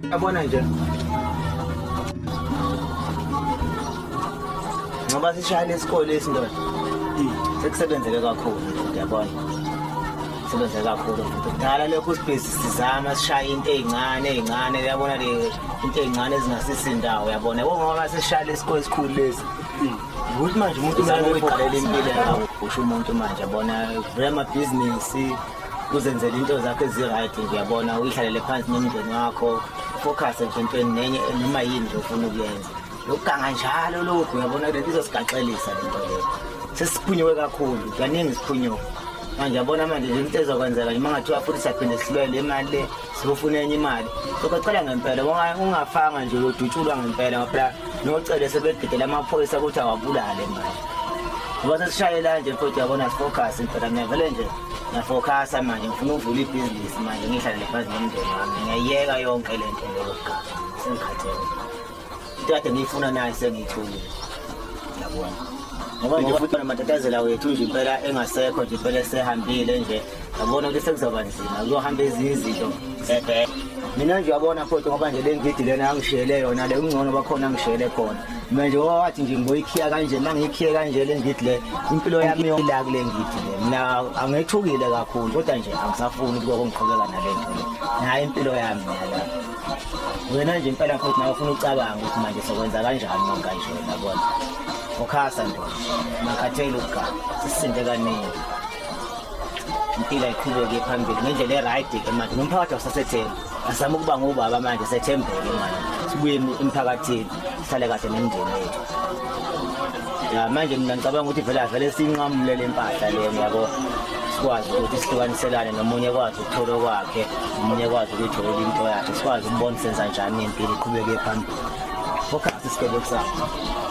Yabona nje ngoba sishayile isikole esindoda sekusebenzeke kakhulu uyabona sebenze kakhulu kudala lokho sibhesi sizama sishaya into ezincane uyabona le into ezincane ezingasisi indawo uyabona ngoba sishayile isikole esikhulu lesi ukuthi manje umuntu manje uyiqalela impilo yakhe usho umuntu manje yabona vrema business uzenzele into zakhe eziright nje uyabona uyihlalele phansi nomndeni wakho focus entweni nenye noma yini nje ufuna ukuyenza lokuganga njalo lokho uyabona lento izosigaxelisa lento leyo sesiphunywe kakhulu kaningi siphunywe manje yabona manje into ezokwenzeka nje mangathiwa futhi siyaphinde silwele imali le sifuna enye imali sokucela ngempela ungafanga nje udutshulwa ngempela ngoba nocele sebededela amaphoyisa ukuthi awabulale manje ngoba sesishayela nje futhi yabona focus impela ngiyavele nje na focus manje ngifuna ukuvula ibhizinisi manje ngihlalele phansi nomndeni wami ngiyayeka yonke lento lokuganga sengikhathele into kade ngiyifuna nayo sengiyithulile yabona ngoba nje futhi namatatazela wethu nje impela engasekho nje impela sehambile nje yabona ukuthi sekuzoba nzima kuzohamba ezinye izinto mina nje yabona futhi ngoba nje le ngidi lena angishiyele yona le ungcono bakhona ngishiyele khona manje wathi nje ngoyikhiya kanje mangikhiye kanje le ngidi le impilo yami yonke kule ngidi le mina angethukile kakhulu kodwa nje angisafuni ukuthi kongiqhubeka nalento le nayo impilo yami yala wena nje impela futhi nawe ufuna ucabanga ukuthi manje sokwenza kanjani manje yabona ukhasa nje ngakhathela ukuganga sisinde kaningi impilo iqhubeke phambili ngendlela eright ke manje nomphakathi wasethemba asama ukuba ngobaba manje sethembele manje sibuye emphakathini sihlale kahle nemndeni yethu ya manje mina ngicabanga ukuthi vele sinqamule lempahla le yabo sikwazi ukuthi sihlukaniselane nomunye kwazi ukuthola kwakhe umunye kwazi ukuthola into yakhe sikwazi ukubona senza njani impilo iqhubeke phambili focus sikebe kusasa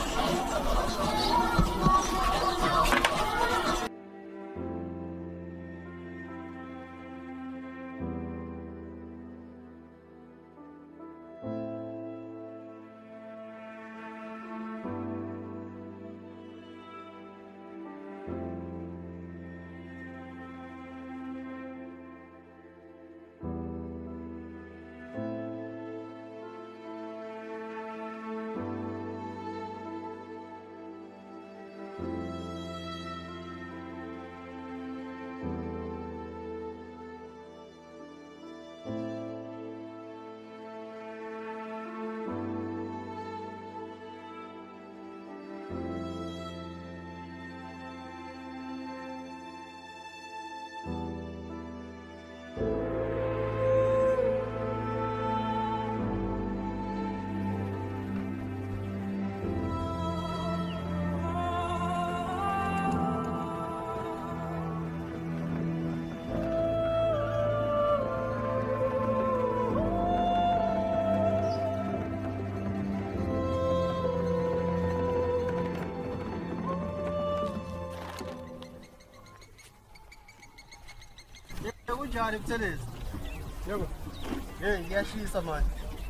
Unjani Buthelezi? Yebo. Hey, ngiyashisa manje.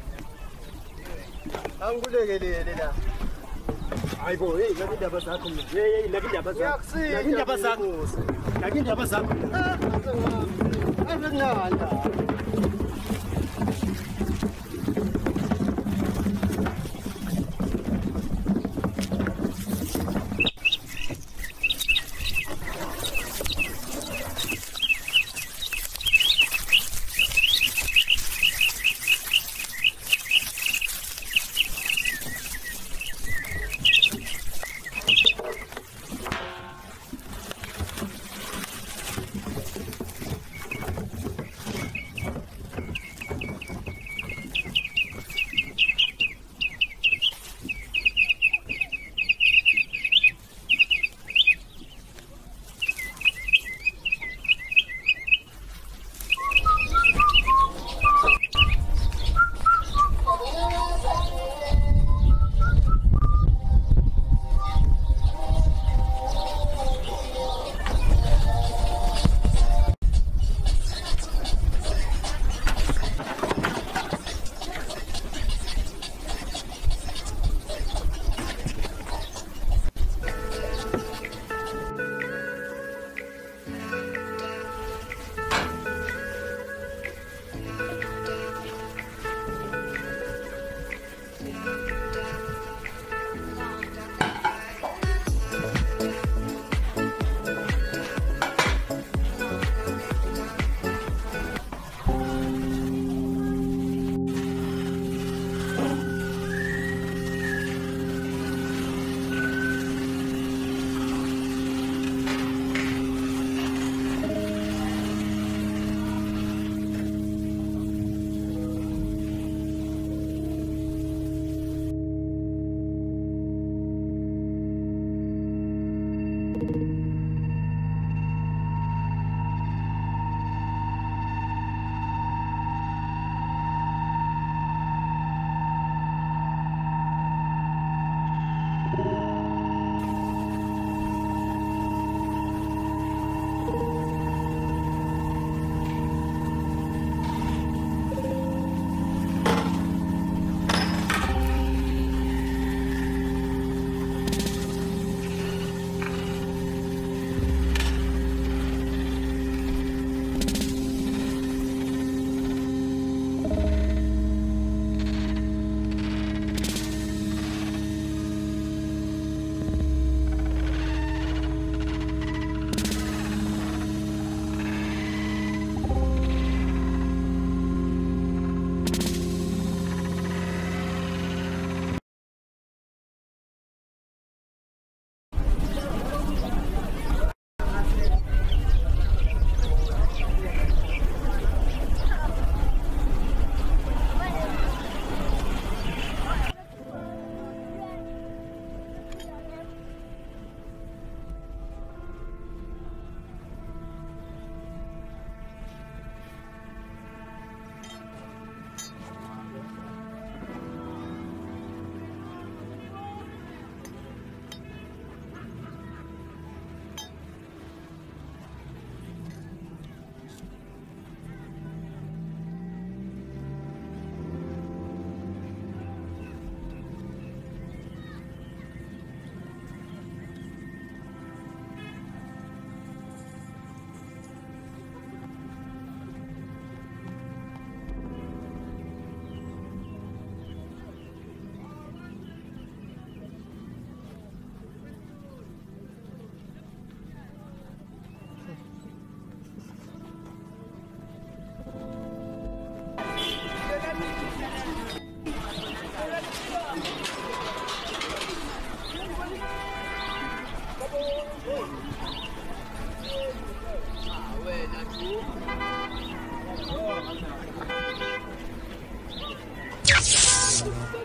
Angikulekelele la. Hayibo, hey, laki indaba zakho mina. Hey, laki indaba zakho. Laki indaba zakho. Laki indaba zakho. Abenanda.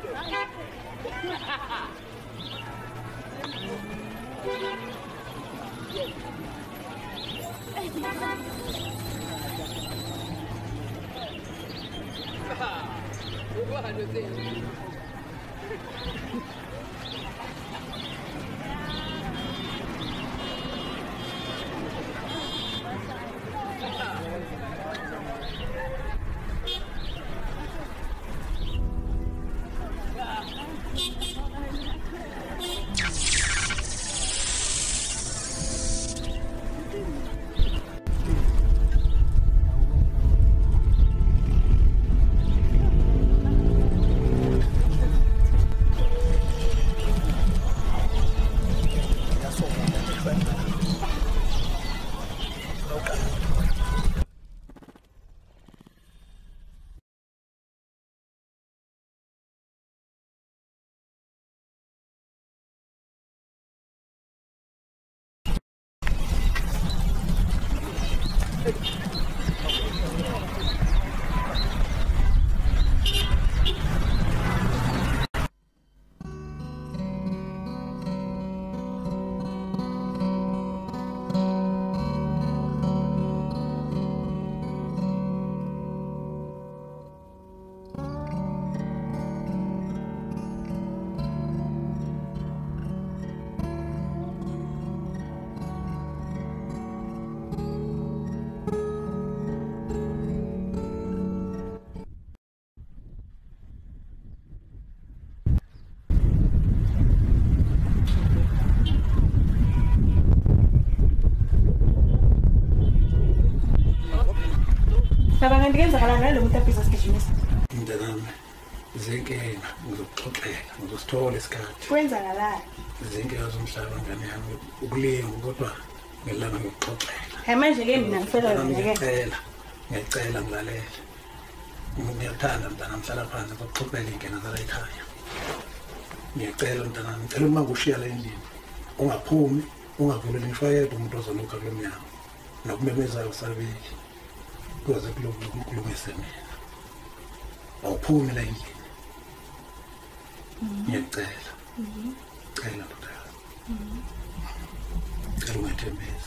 Mntanami, zenkinga ngizokuxoxela, ngizosithola isikhathi. Kwenzakalani? Izinkinga zomhlaba ngane yami ukulinga kodwa ngelanga ngikuxoxela. Manje-ke mina ngifela Ngiyacela ngilalele. Ngiyakuthanda mntana, mhlala phansi ngokuxoxela inkinga zala ekhaya. Ngiyacela mntanami, ngicela uma ngushiya la endlini ungaphumi, ungavuleli ngisho yedwa umuntu ozolokha kulo mnyango. Nokumemezayo usabeli. Kuze kulungise mina. Awuphumi la endlini. Ngiyacela. Cela ndoda yami. Cela ungethembise.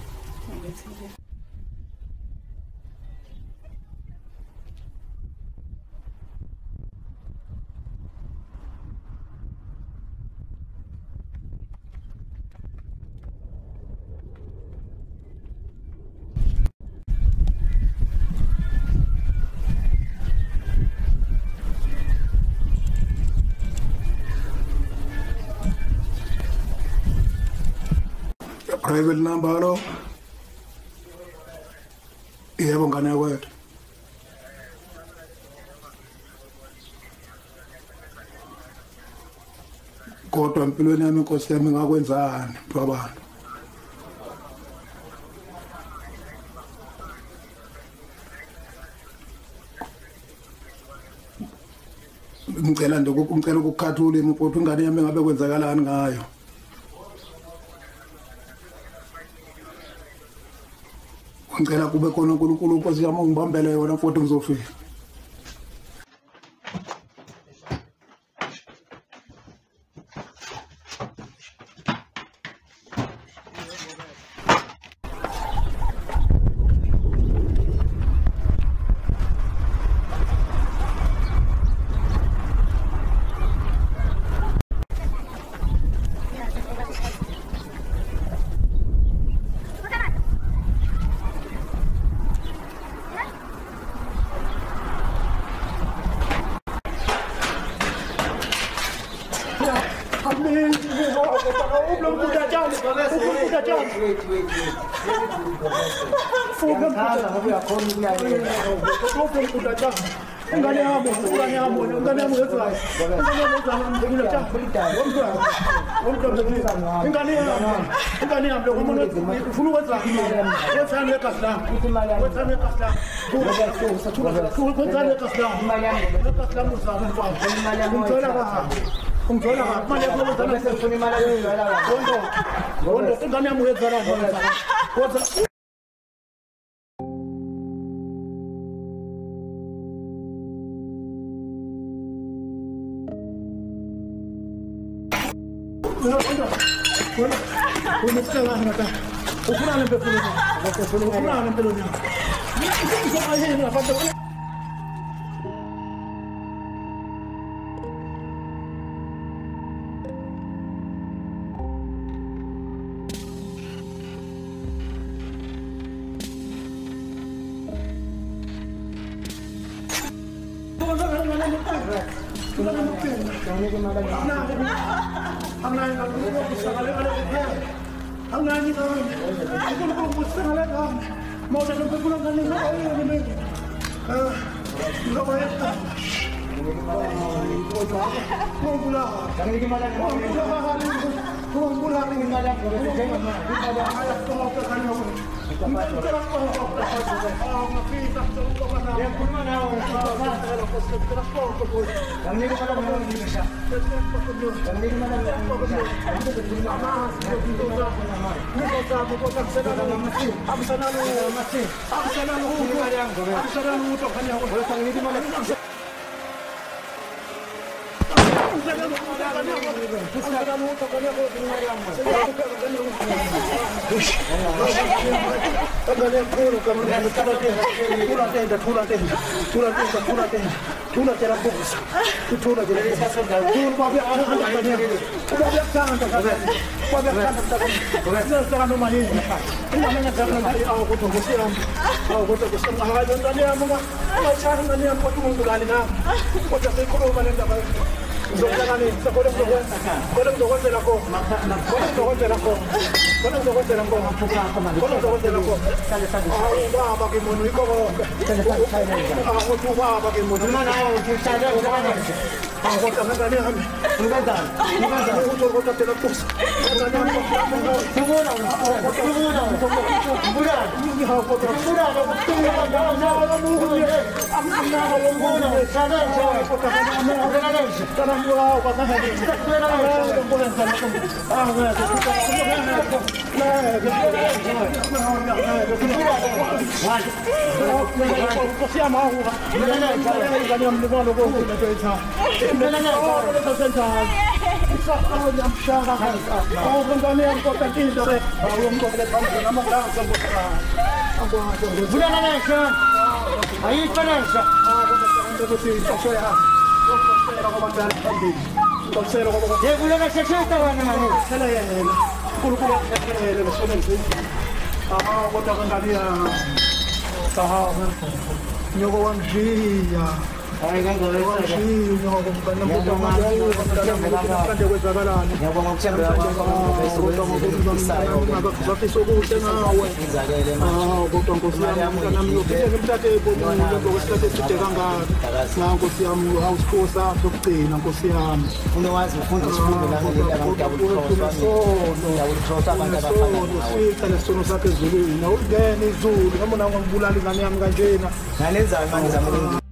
Private number lo. Yebo ngane yakwethu. Kodwa empilweni yami inkosi yami ngakwenzani babantu? Ngicela ukukhathula impotho ingane yami ngabe kwenzakalani ngayo. Ngicela kube khona uNkulunkulu inkosi yami ungibambele yona futhi ngizofika. Naleza manje